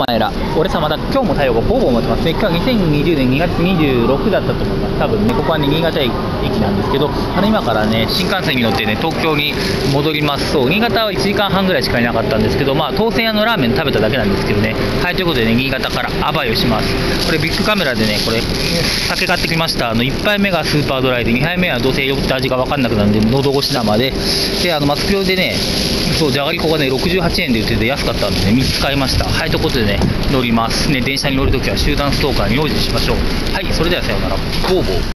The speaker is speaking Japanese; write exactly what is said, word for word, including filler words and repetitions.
前ら、俺様だ、今日も太陽がほぼ持ってますね。今日はにせんにじゅうねんにがつにじゅうろくだったと思います。多分ね、ここはね、新潟駅なんですけど、あの今からね、新幹線に乗ってね、東京に戻ります。そう、新潟はいちじかんはんぐらいしかいなかったんですけど、まあ、当選屋のラーメン食べただけなんですけどね。はい、ということでね、新潟からアバイをします。これビッグカメラでね、これ、酒買ってきました。あの、いっぱいめがスーパードライで、にはいめはどうせ酔って味が分かんなくなるんで、喉越し生で、で、あの、マスク用でね、そう、じゃがりこがね、ろくじゅうはちえんで売ってて安かったんでね、みっつ買いました。はい、ということでね、乗ります。ね、電車に乗るときは集団ストーカーに用心しましょう。はい、それではさようなら。ボーボー。